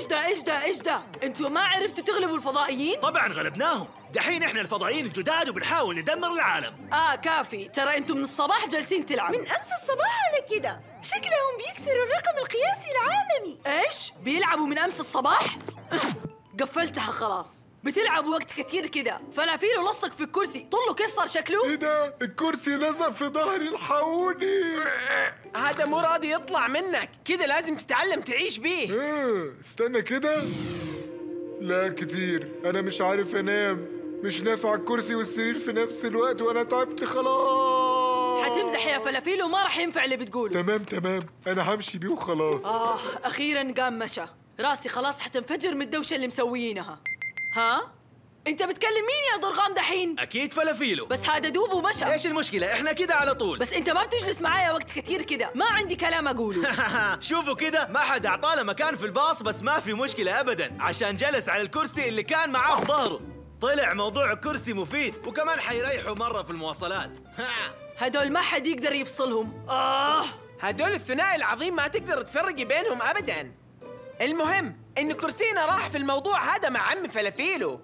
ايش ده؟ انتوا ما عرفتوا تغلبوا الفضائيين؟ طبعا غلبناهم، دحين احنا الفضائيين الجداد وبنحاول ندمر العالم. كافي، ترى انتوا من الصباح جالسين تلعبوا. من امس الصباح على كده، شكلهم بيكسروا الرقم القياسي العالمي. ايش؟ بيلعبوا من امس الصباح؟ قفلتها خلاص. بتلعبوا وقت كتير كده. فلافيل ولصق في الكرسي، طلوا كيف صار شكله؟ ايه ده؟ الكرسي لزق في ظهري، الحقوني. هذا مو راضي يطلع منك، كده لازم تتعلم تعيش بيه. استنى كده. لا كتير، انا مش عارف انام، مش نافع الكرسي والسرير في نفس الوقت وانا تعبت خلاص. حتمزح يا فلافيل وما راح ينفع اللي بتقوله. تمام، انا همشي بيه وخلاص. اخيرا قام مشى. راسي خلاص حتنفجر من الدوشه اللي مسويينها. ها؟ انت بتكلم مين يا ضرغام دحين؟ اكيد فلافيلو. بس هذا دوب ومشى. ايش المشكله؟ احنا كده على طول. بس انت ما بتجلس معايا وقت كتير كده، ما عندي كلام اقوله. شوفوا كده، ما حد اعطانا مكان في الباص، بس ما في مشكله ابدا عشان جلس على الكرسي اللي كان معاه في ظهره. طلع موضوع الكرسي مفيد، وكمان حيريحوا مره في المواصلات. هدول ما حد يقدر يفصلهم. هدول الثنائي العظيم ما تقدر تفرقي بينهم ابدا. المهم ان كرسينا راح في الموضوع هذا مع عم فلافيلو.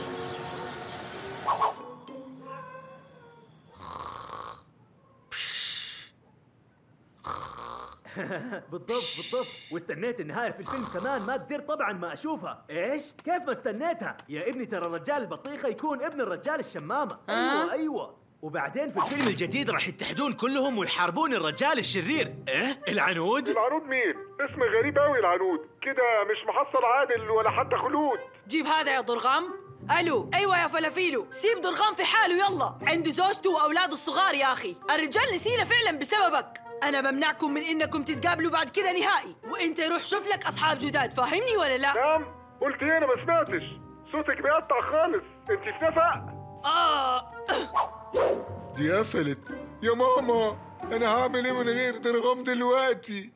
بالضبط، واستنيت النهايه في الفيلم كمان، ما قدرت طبعا ما اشوفها. ايش؟ كيف ما استنيتها؟ يا ابني ترى الرجال البطيخه يكون ابن الرجال الشمامه. ايوه. وبعدين في الفيلم الجديد راح يتحدون كلهم ويحاربون الرجال الشرير. العنود؟ العنود مين؟ اسم غريب قوي العنود، كده مش محصل عادل ولا حتى خلود. جيب هذا يا ضرغام. الو، ايوه يا فلافيلو، سيب ضرغام في حاله يلا، عنده زوجته واولاده الصغار يا اخي، الرجال نسينا فعلا بسببك. انا بمنعكم من انكم تتقابلوا بعد كده نهائي، وانت روح شوف لك اصحاب جداد، فاهمني ولا لا؟ نعم، قلت ايه؟ انا ما سمعتش، صوتك بيقطع خالص، انت في نفق؟ دي قفلت يا ماما، انا هعمل ايه من غير ضرغام دلوقتي؟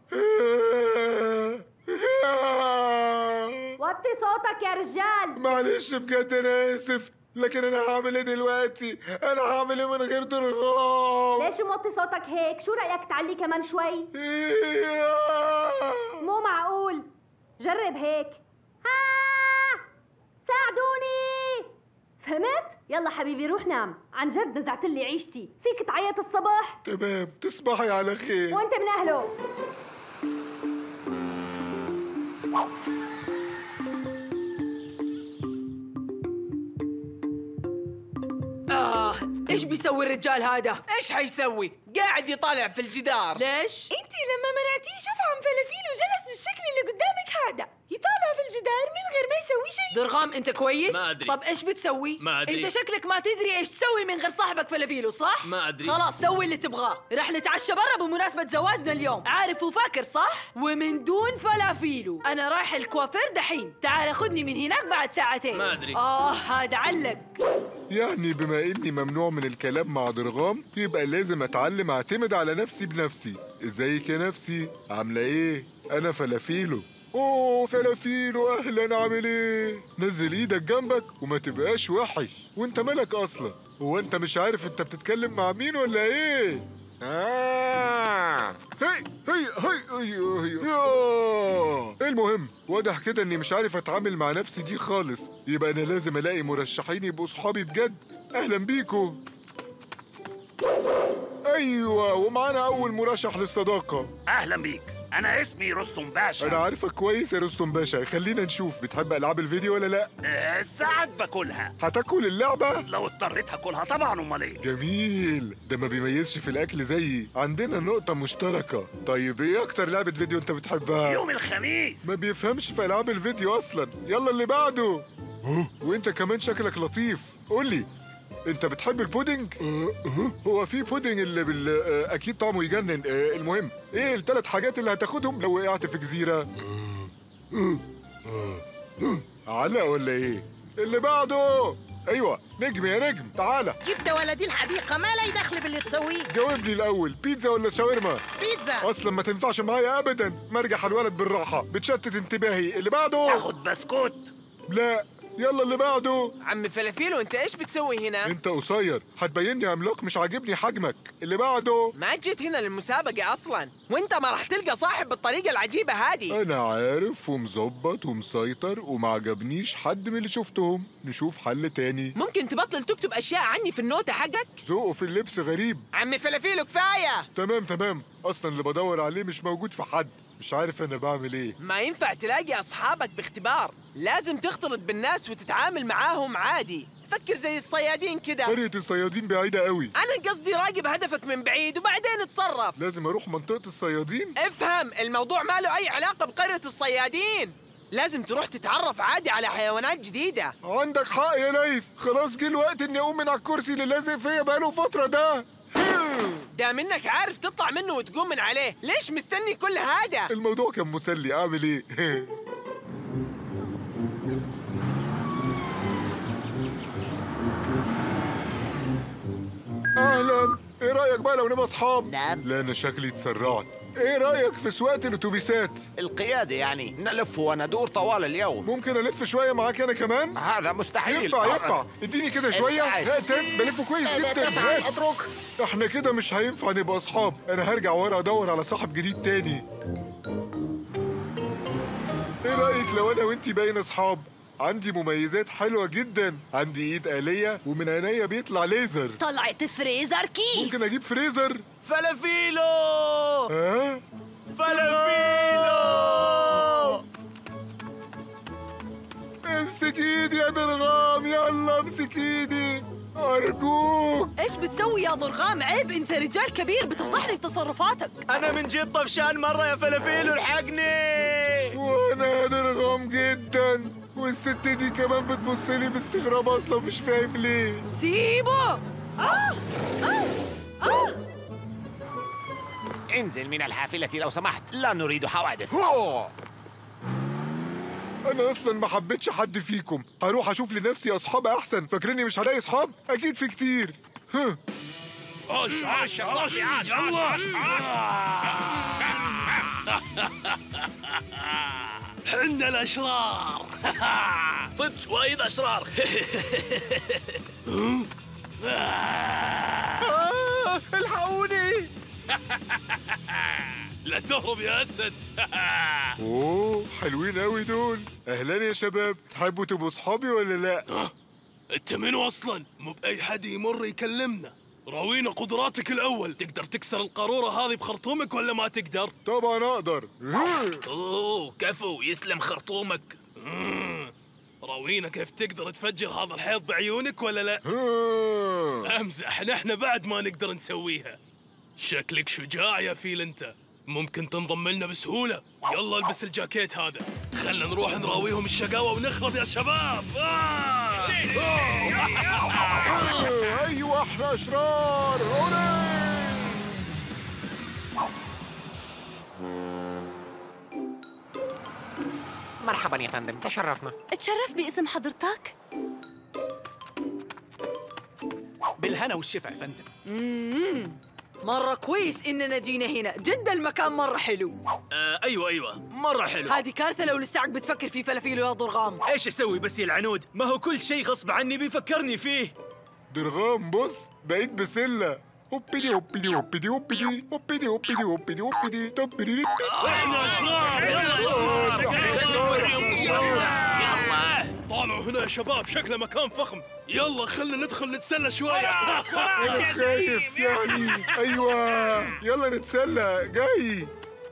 وطي صوتك يا رجال. معلش بجد انا اسف، لكن انا هعمل ايه دلوقتي؟ انا هعمل ايه من غير ضرغام؟ ليش موطي صوتك هيك؟ شو رايك تعلي كمان شوي؟ مو معقول، جرب هيك. ساعدوني. فهمت؟ يلا حبيبي روح نام، عن جد نزعت لي عيشتي، فيك تعيط الصبح؟ تمام، تصبحي على خير. وانت من اهله. ايش بيسوي الرجال هذا؟ ايش حيسوي؟ قاعد يطالع في الجدار. ليش؟ انتي لما منعتيه شوف عم فلافيلو جلس بالشكل اللي قدامك هذا، يطالع في الجدار من غير ما يسوي شيء. ضرغام انت كويس؟ ما ادري. طب ايش بتسوي؟ ما ادري. انت شكلك ما تدري ايش تسوي من غير صاحبك فلافيلو، صح؟ ما ادري. خلاص سوي اللي تبغاه، رح نتعشى برا بمناسبة زواجنا اليوم، عارف وفاكر صح؟ ومن دون فلافيلو، انا رايح الكوافير دحين، تعال خذني من هناك بعد ساعتين. ما ادري. هذا علق. يعني بما اني ممنوع من الكلام مع ضرغام، يبقى لازم اتعلم اعتمد على نفسي بنفسي. ازيك يا نفسي؟ عامله ايه؟ انا فلافيلو. اوه فلافيلو، اهلا، عامل ايه؟ نزل ايدك جنبك وما تبقاش وحش. وانت مالك اصلا؟ هو انت مش عارف انت بتتكلم مع مين ولا ايه؟ المهم واضح كده اني مش عارف اتعامل مع نفسي دي خالص، يبقى انا لازم الاقي مرشحين يبقوا صحابي بجد. اهلا بيكو. ايوه، ومعانا اول مرشح للصداقه. اهلا بيك، انا اسمي رستم باشا. انا عارفك كويس يا رستم باشا. خلينا نشوف، بتحب العاب الفيديو ولا لا؟ ساعات باكلها. هتاكل اللعبه؟ لو اضطريت هاكلها طبعا، امال ايه. جميل، ده ما بيميزش في الاكل زيي، عندنا نقطه مشتركه. طيب ايه اكتر لعبه فيديو انت بتحبها؟ يوم الخميس. ما بيفهمش في العاب الفيديو اصلا. يلا اللي بعده. وانت كمان شكلك لطيف، قولي انت بتحب البودنج؟ هو في بودنج اللي اكيد طعمه يجنن. المهم ايه الثلاث حاجات اللي هتاخدهم لو وقعت في جزيره؟ علق ولا ايه؟ اللي بعده. ايوه نجم يا نجم، تعالى. جبت ولدي الحديقه، ما لي دخل باللي تسويه. جاوبني الاول، بيتزا ولا شاورما؟ بيتزا. اصلا ما تنفعش معايا ابدا، مرجح الولد بالراحه، بتشتت انتباهي. اللي بعده. تاخد بسكوت. لا يلا اللي بعده. عم فلافيلو انت ايش بتسوي هنا؟ انت قصير، هتبيني عملاق، مش عاجبني حجمك. اللي بعده. ما جيت هنا للمسابقة أصلاً، وأنت ما راح تلقى صاحب بالطريقة العجيبة هذه. أنا عارف ومظبط ومسيطر وما عجبنيش حد من اللي شفتهم. نشوف حل تاني. ممكن تبطل تكتب أشياء عني في النوتة حقك؟ ذوقه في اللبس غريب. عمي فلافيلو كفاية. تمام، أصلا اللي بدور عليه مش موجود في حد. مش عارف أنا بعمل إيه. ما ينفع تلاقي أصحابك باختبار، لازم تختلط بالناس وتتعامل معاهم عادي. فكر زي الصيادين كده. قرية الصيادين بعيدة قوي. أنا قصدي راقب هدفك من بعيد وبعدين اتصرف. لازم أروح منطقة الصيادين؟ افهم، الموضوع ما له أي علاقة بقرية الصيادين. لازم تروح تتعرف عادي على حيوانات جديدة. عندك حق يا ليث، خلاص جه الوقت إني أقوم من على الكرسي اللي لازق فيا بقاله فترة ده. ده منك عارف تطلع منه وتقوم من عليه، ليش مستني كل هذا؟ الموضوع كان مسلي، أعمل إيه؟ أهلاً، إيه رأيك بقى لو نبقى أصحاب؟ نعم. لا أنا شكلي اتسرعت. إيه رأيك في سواقة الأتوبيسات؟ القيادة يعني، نلف وندور طوال اليوم. ممكن ألف شوية معاك أنا كمان؟ هذا مستحيل. ينفع، اديني كده شوية. هات بلف كويس جدا. هات. اترك. احنا كده مش هينفع نبقى أصحاب، أنا هرجع ورا أدور على صاحب جديد تاني. إيه رأيك لو أنا وإنتي باين أصحاب؟ عندي مميزات حلوة جدا، عندي إيد آلية ومن عينيا بيطلع ليزر. طلعت فريزر كيف؟ ممكن أجيب فريزر؟ فلافيلو. ها؟ فلافيلو. امسك ايدي يا درغام، يلا امسك ايدي أرجوك. إيش بتسوي يا ضرغام؟ عيب، أنت رجال كبير بتفضحني بتصرفاتك. أنا من جد طفشان مرة يا فلافيلو، الحقني. وأنا يا درغام جدا، والست دي كمان بتبصلي باستغراب، أصلا مش فاهم ليه. سيبه. انزل من الحافلة لو سمحت، لا نريد حوادث. أنا أصلا ما حبيتش حد فيكم، هروح أشوف لنفسي أصحاب أحسن. فاكريني مش هلاقي أصحاب؟ أكيد في كتير. عاش يا صاحبي، عاش. يلا. حنا الأشرار. صدق وايد أشرار. الحقوني. لا تهرب يا أسد. أوه حلوين أوي دول. أهلا يا شباب، تحبوا تبقوا صحابي ولا لأ؟ أنت منو أصلاً؟ مو بأي حد يمر يكلمنا. راوينا قدراتك الأول، تقدر تكسر القارورة هذه بخرطومك ولا ما تقدر؟ طبعا أقدر. أوه كفو، يسلم خرطومك. راوينا كيف تقدر تفجر هذا الحيط بعيونك ولا لا؟ أمزح، نحن بعد ما نقدر نسويها. شكلك شجاع يا فيل أنت، ممكن تنضم لنا بسهولة. يلا البس الجاكيت هذا، خلنا نروح نراويهم الشقاوة ونخرب يا شباب. أيوة احنا أشرار. مرحبا يا فندم، تشرفنا. اتشرف باسم حضرتك. بالهنا والشفا يا فندم. مرة كويس إننا جينا هنا، جدا المكان مرة حلو. أيوة مرة حلو. هذه كارثة لو لساك بتفكر في فلافيلو يا ضرغام. إيش أسوي بس يا العنود؟ ما هو كل شيء غصب عني بيفكرني فيه. درغام بص، بقيت بسلة. هوبيدي هوبيدي هوبيدي هوبيدي هوبيدي هوبيدي هوبيدي هوبيدي تبريري. احنا أشرار. يلا طالعوا هنا يا شباب، شكله مكان فخم. يلا خلنا ندخل نتسلى شوية. أنا خايف يعني. أيوة يلا نتسلى، جاي.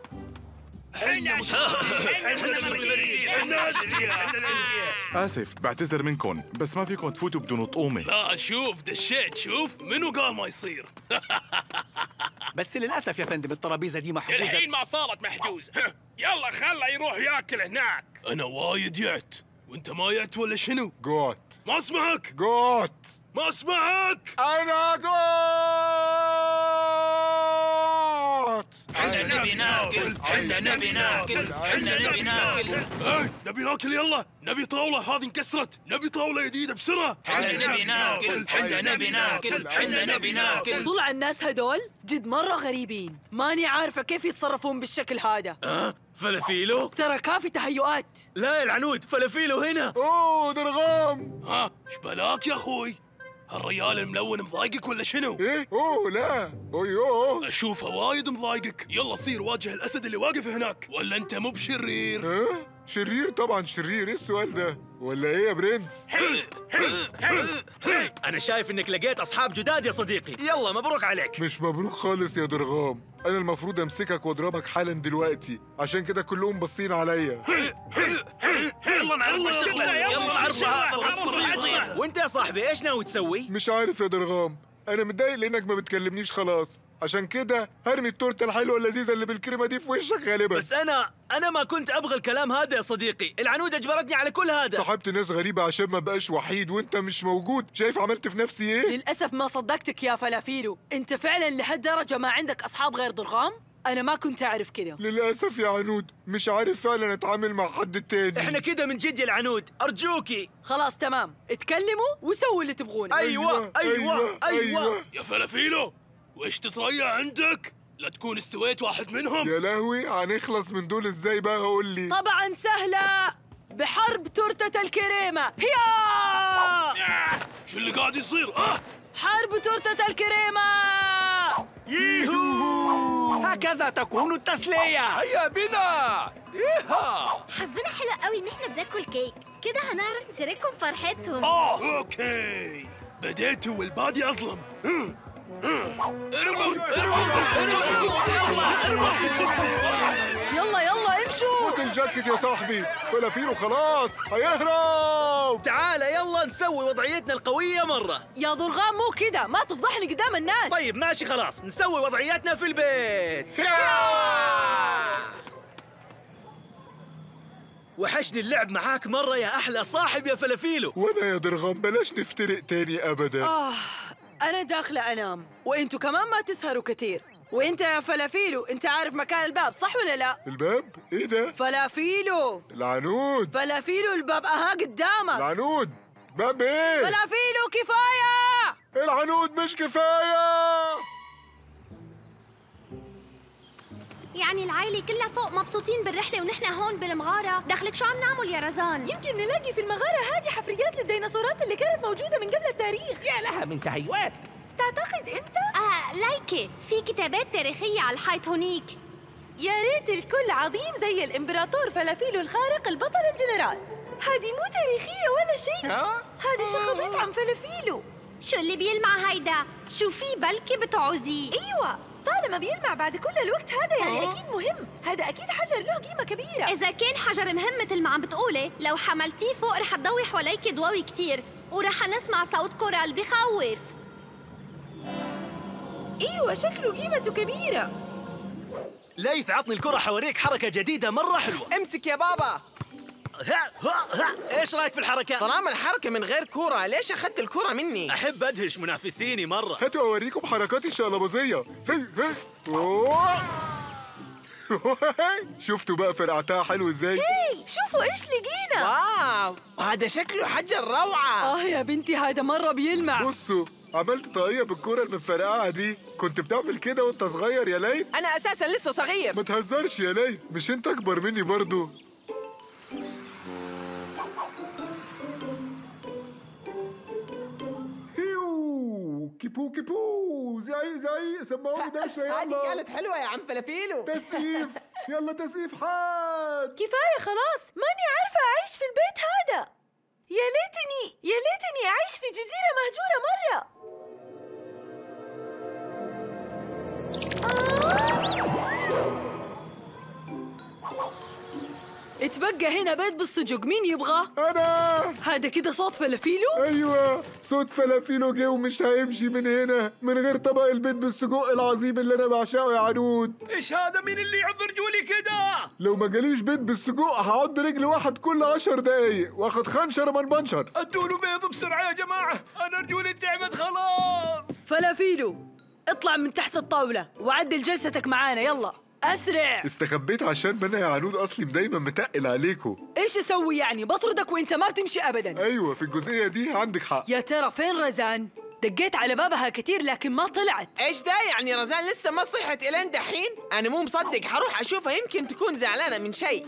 آسف، بعتذر منكم، بس ما فيكم تفوتوا بدون طقومة. لا شوف دشيت، شوف منو قال ما يصير. بس للأسف يا فندم الترابيزة دي محجوزة. الحين ما صارت محجوزة. يلا خله يروح ياكل هناك. أنا وايد يعت، وأنت ما يعت ولا شنو؟ جوت. ما اسمعك. جوت. ما اسمعك. أنا جوت. حنا نبي ناكل حنا نبي ناكل حنا نبي ناكل. نبي ناكل يلا، نبي طاولة هذه انكسرت، نبي طاولة جديدة بسرعة. حنا نبي ناكل حنا نبي ناكل حنا نبي ناكل. طلع الناس هدول جد مرة غريبين، ماني عارفة كيف يتصرفون بالشكل هذا. فلافيلو؟ ترى كافي تهيؤات. لا يا العنود، فلافيلو هنا. اوه درغام. ايش بلاك يا اخوي؟ هالريال الملون مضايقك ولا شنو؟ ايه؟ اوه لا، اوه اشوفه وايد مضايقك، يلا صير واجه الاسد اللي واقف هناك، ولا انت مو بشرير؟ ها؟ شرير طبعا شرير، ايه السؤال ده؟ ولا ايه يا برنس؟ أنا شايف إنك لقيت أصحاب جداد يا صديقي، يلا مبروك عليك. مش مبروك خالص يا درغام، أنا المفروض أمسكك وأضربك حالا دلوقتي، عشان كده كلهم باصين عليا. يلا نعرف الشغلة، يلا نعرف هذا. وأنت يا صاحبي إيش ناوي تسوي؟ مش عارف يا درغام، أنا متضايق لأنك ما بتكلمنيش خلاص، عشان كده هرمي التورته الحلوه اللذيذه اللي بالكريمه دي في وشك غالبا. بس انا ما كنت ابغى الكلام هذا يا صديقي، العنود اجبرتني على كل هذا. صاحبت ناس غريبه عشان ما بقاش وحيد وانت مش موجود، شايف عملت في نفسي ايه؟ للاسف ما صدقتك يا فلافيلو، انت فعلا لهالدرجه ما عندك اصحاب غير درغام؟ انا ما كنت اعرف كذا. للاسف يا عنود، مش عارف فعلا اتعامل مع حد تاني. احنا كده من جد يا العنود، ارجوكي. خلاص تمام، اتكلموا وسووا اللي تبغونه. ايوه. يا فلافيلو، وإيش تتريع عندك؟ لا تكون استويت واحد منهم. يا لهوي، هنخلص من دول ازاي بقى؟ قول لي. طبعا سهلة، بحرب تورتة الكريمة. هيا! شو اللي قاعد يصير؟ حرب تورتة الكريمة. ييهو! هكذا تكون التسلية. هيا بنا. إيها. حظنا حلو قوي ان احنا بناكل كيك، كده هنعرف نشاركهم فرحتهم. اوكي، بديتوا والبادي اظلم. يلا امشوا. خد الجاكيت يا صاحبي، فلافيلو خلاص هيهرب. تعال يلا نسوي وضعيتنا القوية مرة. يا ضرغام مو كده، ما تفضحني قدام الناس. طيب ماشي خلاص، نسوي وضعياتنا في البيت. وحشني اللعب معاك مرة يا أحلى صاحب يا فلافيلو. وانا يا درغام بلاش نفترق تاني ابدا. أنا داخلة أنام، وإنتوا كمان ما تسهروا كتير. وإنت يا فلافيلو، أنت عارف مكان الباب صح ولا لا؟ الباب؟ إيه ده؟ فلافيلو. العنود. فلافيلو، الباب قدامك. العنود. باب إيه؟ فلافيلو كفاية. العنود مش كفاية. يعني العائلة كلها فوق مبسوطين بالرحلة ونحن هون بالمغارة، دخلك شو عم نعمل يا رزان؟ يمكن نلاقي في المغارة هذه حفريات للديناصورات اللي كانت موجودة من قبل التاريخ. يا لها من تهيؤات. تعتقد أنت؟ لايكي، في كتابات تاريخية على الحيط هونيك. يا ريت الكل عظيم زي الإمبراطور فلافيلو الخارق البطل الجنرال. هذه مو تاريخية ولا شيء، هذه شخبيط عن فلافيلو. شو اللي بيلمع هيدا؟ شو في بلكي بتعوزيه؟ أيوة، طالما بيلمع بعد كل الوقت هذا يعني أكيد مهم. هذا أكيد حجر له قيمة كبيرة. إذا كان حجر مهم مثل ما عم بتقولي، لو حملتيه فوق رح تضوي حواليك ضوي كتير ورح نسمع صوت كورال بخوف. أيوة، شكله قيمته كبيرة. ليث عطني الكرة حوريك حركة جديدة مرة حلوة. امسك يا بابا. ايش رايك في الحركة؟ طالما الحركة من غير كورة، ليش أخذت الكورة مني؟ أحب أدهش منافسيني مرة. هاتوا أوريكم حركاتي الشقلباظية. أوه. شفتوا بقى فرقعتها حلو ازاي؟ هاي شوفوا ايش لقينا. واو، هذا شكله حجر روعة. يا بنتي هذا مرة بيلمع. بصوا، عملت طاقية بالكرة المفرقعة دي. كنت بتعمل كده وانت صغير يا ليث؟ أنا أساسا لسه صغير. ما تهزرش يا ليث، مش انت أكبر مني برضو؟ كيبو كيبو، زعي سمعوني دشة يلا. هذه كانت حلوة يا عم فلافيلو. تسقيف، يلا تسقيف حاد. كفاية خلاص، ماني عارفة أعيش في البيت هذا. يا ليتني أعيش في جزيرة مهجورة مرة. اتبقى هنا بيت بالسجق، مين يبغى؟ أنا. هذا كده صوت فلافيلو؟ أيوة، صوت فلافيلو جه ومش هيمشي من هنا من غير طبق البيض بالسجق العظيم اللي أنا بعشقه يا عنود. إيش هذا؟ مين اللي يعض رجولي كده؟ لو ما جاليش بيض بالسجق هعض رجل واحد كل 10 دقايق واخد خنشر من بنشر. ادوا بيض بسرعة يا جماعة، أنا رجولي تعبت خلاص. فلافيلو، اطلع من تحت الطاولة وعدل جلستك معانا يلا. أسرع. استخبيت عشان بنا يا عنود أصلي دايما متقل عليكو. إيش أسوي يعني؟ بطردك وإنت ما بتمشي أبداً. أيوة في الجزئية دي عندك حق. يا ترى فين رزان؟ دقيت على بابها كتير لكن ما طلعت. ايش ده يعني رزان لسه ما صحت الين دحين؟ انا مو مصدق، حروح اشوفها يمكن تكون زعلانه من شيء.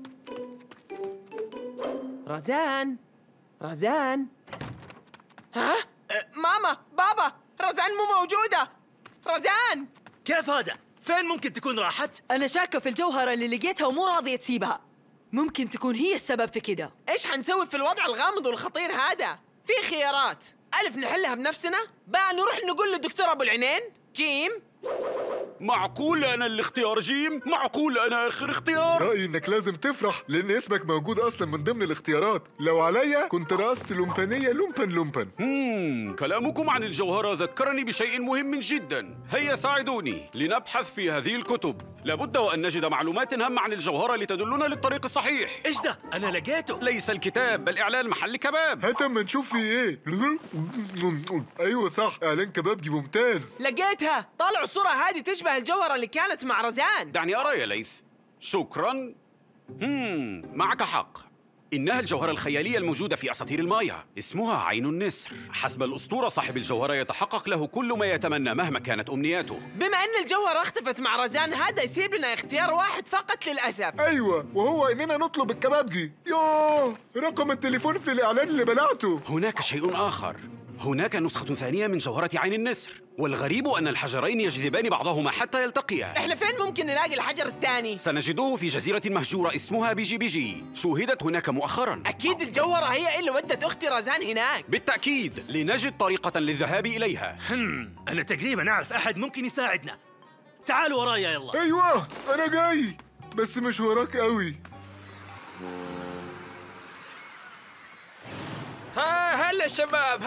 رزان ها؟ ماما، بابا، رزان مو موجوده. رزان كيف هذا؟ فين ممكن تكون راحت؟ أنا شاكة في الجوهرة اللي لقيتها ومو راضية تسيبها. ممكن تكون هي السبب في كده. ايش حنسوي في الوضع الغامض والخطير هذا؟ في خيارات. ألف نحلها بنفسنا، بقى نروح نقول للدكتور أبو العينين. جيم، معقول أنا الاختيار جيم؟ معقول أنا آخر اختيار؟ رأيي إنك لازم تفرح لأن اسمك موجود أصلا من ضمن الاختيارات. لو عليا كنت رقصت لومبانية لومبن. كلامكم عن الجوهرة ذكرني بشيء مهم جدا. هيا ساعدوني لنبحث في هذه الكتب. لابد وأن نجد معلومات هامة عن الجوهرة لتدلنا للطريق الصحيح. إيش ده؟ أنا لقيته. ليس الكتاب بل إعلان محل كباب. هات أما نشوف في إيه. أيوة صح، إعلان كبابجي ممتاز. لقيتها. طالعوا الصورة هذه تشبه الجوهرة اللي كانت مع رزان. دعني أرى يا ليث. شكراً. معك حق. إنها الجوهرة الخيالية الموجودة في أساطير المايا، اسمها عين النسر. حسب الأسطورة صاحب الجوهرة يتحقق له كل ما يتمنى مهما كانت أمنياته. بما أن الجوهرة اختفت مع رزان، هذا يسيب لنا اختيار واحد فقط للأسف. أيوة، وهو إننا نطلب الكبابجي. يوه، رقم التليفون في الإعلان اللي بلعته. هناك شيء آخر. هناك نسخة ثانية من جوهرة عين النسر، والغريب أن الحجرين يجذبان بعضهما حتى يلتقيا. إحنا فين ممكن نلاقي الحجر الثاني؟ سنجده في جزيرة مهجورة اسمها بيجي. شوهدت هناك مؤخراً. أكيد الجوهرة هي اللي ودت أختي رزان هناك. بالتأكيد، لنجد طريقة للذهاب إليها. أنا تقريباً أعرف أحد ممكن يساعدنا. تعالوا ورايا يلا. أيوة أنا جاي، بس مش وراك قوي. هلا شباب.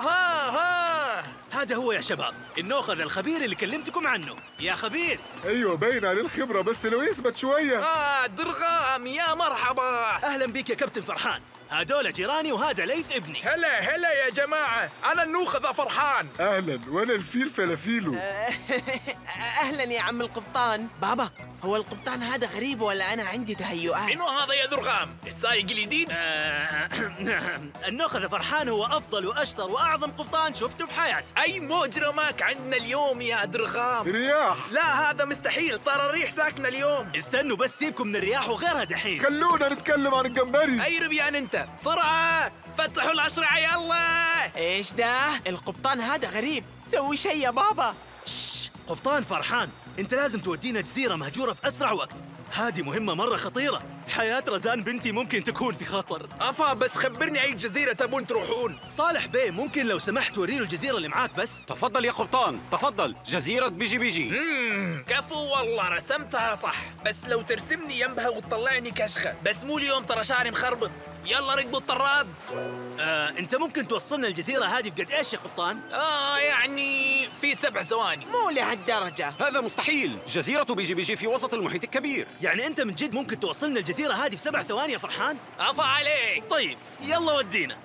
هذا هو يا شباب النوخذ الخبير اللي كلمتكم عنه. يا خبير. ايوه باين عليه الخبره، بس لو يثبت شويه. درغام يا مرحبا. اهلا بك يا كابتن فرحان. هذول جيراني وهذا ليث ابني. هلا يا جماعه، انا النوخذ فرحان. اهلا، وانا الفيل فلافيلو. اهلا يا عم القبطان. بابا، هو القبطان هذا غريب ولا انا عندي تهيؤات؟ منو هذا يا درغام؟ السايق الجديد؟ النوخذ فرحان هو افضل واشطر واعظم قبطان شفته في حياتي. اي مجرمك عندنا اليوم يا درغام. رياح. لا هذا مستحيل، ترى الريح ساكنه اليوم. استنوا بس سيبكم من الرياح وغيرها دحين. خلونا نتكلم عن الجمبري. اي ربيان انت بسرعه، فتحوا الاشرعه يلا. ايش ده؟ القبطان هذا غريب، سوي شيء يا بابا. قبطان فرحان، انت لازم تودينا جزيرة مهجورة في اسرع وقت. هذه مهمة مرة خطيرة. حياة رزان بنتي ممكن تكون في خطر. افا بس خبرني اي جزيرة تبون تروحون. صالح بيه، ممكن لو سمحت توريله الجزيرة اللي معاك بس. تفضل يا قبطان، تفضل. جزيرة بيجي. كفو والله رسمتها صح، بس لو ترسمني ينبها وتطلعني كشخة. بس مو اليوم، ترى شعري مخربط. يلا ركبوا الطراد. انت ممكن توصلنا الجزيرة هذه بقد ايش يا قبطان؟ يعني في 7 ثواني. مو لهالدرجة. هذا مستحيل، جزيرة بيجي في وسط المحيط الكبير. يعني انت من جد ممكن توصلنا الجزيرة هذه في 7 ثواني يا فرحان؟ افا عليك. طيب يلا ودينا.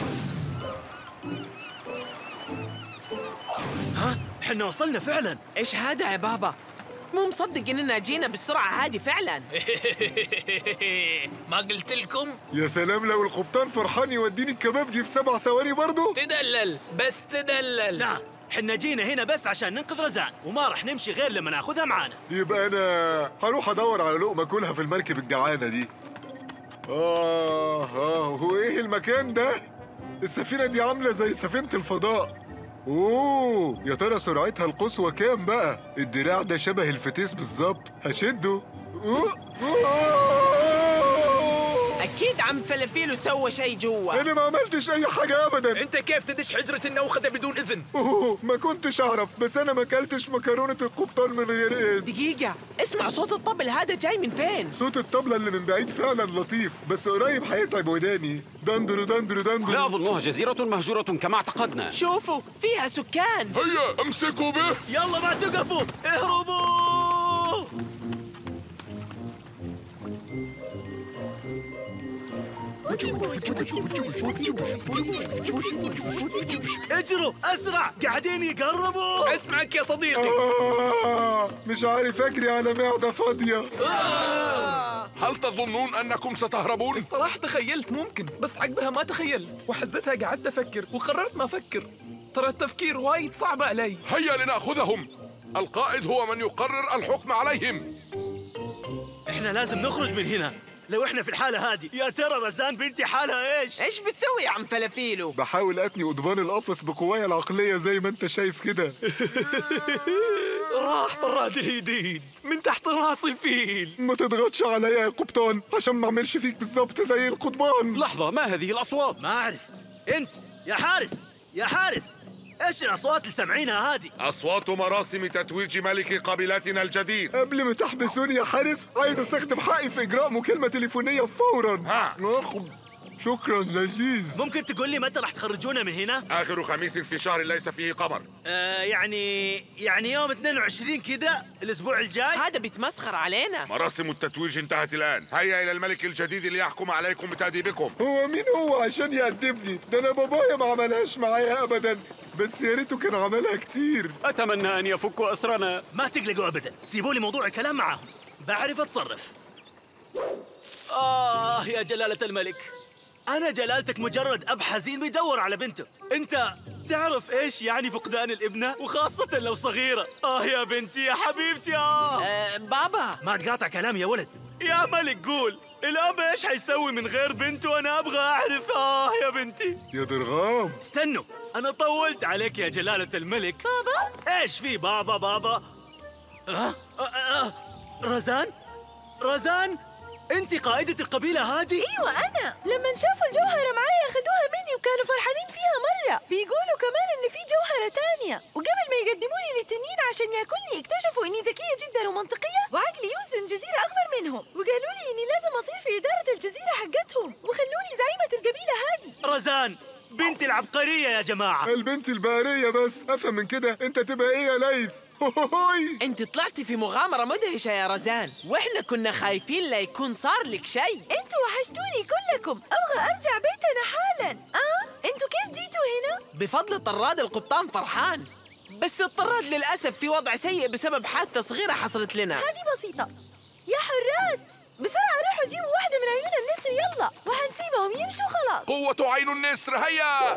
ها، احنا وصلنا فعلا. ايش هذا يا بابا؟ مو مصدق اننا جينا بالسرعة هذه فعلا. ما قلت لكم؟ يا سلام لو القبطان فرحان يوديني الكبابجي في 7 ثواني برضه. تدلل بس تدلل. لا، حنا جينا هنا بس عشان ننقذ رزان، وما راح نمشي غير لما ناخذها معانا. يبقى انا هروح ادور على لقمه كلها في المركب الجعانه دي. هو ايه المكان ده؟ السفينه دي عامله زي سفينه الفضاء. اوه، يا ترى سرعتها القصوى كام بقى؟ الدراع ده شبه الفتيس بالظبط، هشده. اكيد عم فلافيلو سوى شيء جوا. انا ما عملتش اي حاجه ابدا. انت كيف تدش حجره النوخذه بدون اذن؟ ما كنتش اعرف، بس انا ما اكلتش مكرونه القبطان من غير اذن. دقيقه، اسمع صوت الطبل هذا جاي من فين؟ صوت الطبله اللي من بعيد فعلا لطيف، بس قريب هيتعب وداني. دندرو. لا اظنها جزيره مهجوره كما اعتقدنا. شوفوا فيها سكان. هيا امسكوا به. يلا ما توقفوا، اهربوا. اجروا اسرع، قاعدين يقربوا. اسمعك يا صديقي. مش عارف اجري على معدة فاضية. هل تظنون أنكم ستهربون؟ الصراحة تخيلت ممكن، بس عقبها ما تخيلت، وحزتها قعدت أفكر وقررت ما أفكر. ترى التفكير وايد صعب علي. هيا لنأخذهم. القائد هو من يقرر الحكم عليهم. احنا لازم نخرج من هنا. لو احنا في الحالة هذه، يا ترى رزان بنتي حالها ايش بتسوي يا عم فلافيلو؟ بحاول اتني قضبان القفص بقوايا العقلية زي ما انت شايف كده. راح طراد الجديد من تحت راس الفيل. ما تضغطش عليا يا قبطان عشان ما اعملش فيك بالظبط زي القضبان. لحظة، ما هذه الأصوات؟ ما أعرف. أنت يا حارس، يا حارس، إيش الأصوات اللي سامعينها هذه؟ أصوات مراسم تتويج ملك قبيلتنا الجديد. قبل ما تحبسوني يا حارس، عايز استخدم حقي في إجراء مكالمة تليفونية فوراً. شكراً لذيذ. ممكن تقول لي متى راح تخرجونا من هنا؟ آخر خميس في شهر ليس فيه قمر. يعني يوم 22 كده الأسبوع الجاي. هذا بيتمسخر علينا. مراسم التتويج انتهت الآن. هيا إلى الملك الجديد ليحكم عليكم بتأديبكم. هو مين هو عشان يأدبني؟ ده أنا بابايا ما عملهاش معايا أبداً، بس يا ريته كان عملها كتير. أتمنى أن يفكوا أسرنا. ما تقلقوا أبداً، سيبوا لي موضوع الكلام معاهم، بعرف أتصرف. يا جلالة الملك، أنا جلالتك مجرد أب حزين بيدور على بنته. أنت تعرف إيش يعني فقدان الابنة، وخاصة لو صغيرة. يا بنتي يا حبيبتي. بابا ما تقاطع كلامي يا ولد. يا ملك قول، الأب إيش حيسوي من غير بنته؟ أنا أبغى أعرف. يا بنتي. يا درغام استنوا، أنا طولت عليك يا جلالة الملك. بابا؟ إيش في بابا؟ رزان؟ أنت قائدة القبيلة هذه؟ ايوه انا. لما شافوا الجوهرة معايا اخذوها مني وكانوا فرحانين فيها مرة. بيقولوا كمان ان في جوهرة تانية، وقبل ما يقدموني للتنين عشان ياكلني اكتشفوا اني ذكية جدا ومنطقية وعقلي يوزن جزيرة اكبر منهم، وقالوا لي اني لازم اصير في إدارة الجزيرة حقتهم وخلوني زعيمة القبيلة هذه. رزان بنتي العبقرية يا جماعة. البنت البارية، بس أفهم من كده أنت تبقى إيه يا ليث؟ انت طلعتي في مغامرة مدهشة يا رزان، واحنا كنا خايفين لا يكون صار لك شيء. انتوا وحشتوني كلكم، ابغى ارجع بيتنا حالا. انتوا كيف جيتوا هنا؟ بفضل طراد القبطان فرحان، بس الطراد للأسف في وضع سيء بسبب حادثة صغيرة حصلت لنا. هذه بسيطة. يا حراس بسرعة روحوا جيبوا واحدة من عيون النسر يلا، وحنسيبهم يمشوا خلاص. قوة عين النسر، هيا.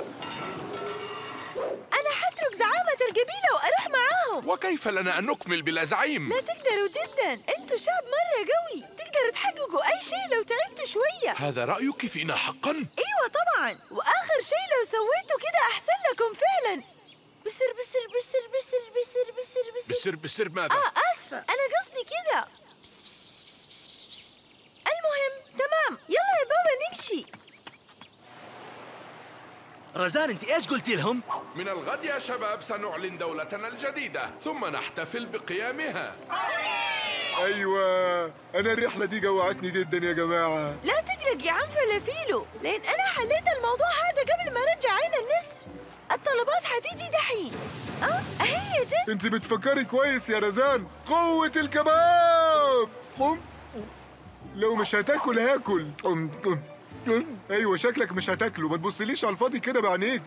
أنا حترك زعامة القبيلة وأروح معاهم. وكيف لنا أن نكمل بلا زعيم؟ لا تقدروا جدا، أنتوا شعب مرة قوي، تقدروا تحققوا أي شيء لو تعبتوا شوية. هذا رأيك فينا حقا؟ أيوة طبعا، وآخر شيء لو سويتوا كده أحسن لكم فعلا. بسر ماذا؟ آسفة، أنا قصدي كده. المهم تمام، يلا يا بابا نمشي. رزان انت ايش قلتي لهم؟ من الغد يا شباب سنعلن دولتنا الجديدة، ثم نحتفل بقيامها. أيوة، أنا الرحلة دي جوعتني جدا يا جماعة. لا تقلق يا عم فلافيلو، لأن أنا حليت الموضوع هذا قبل ما أرجع عين النسر. الطلبات حتيجي دحين. أهي جد. أنت بتفكري كويس يا رزان. قوة الكباب. لو مش هتاكل هاكل. ايوه شكلك مش هتاكله، ما تبصليش على الفاضي كده بعينيك.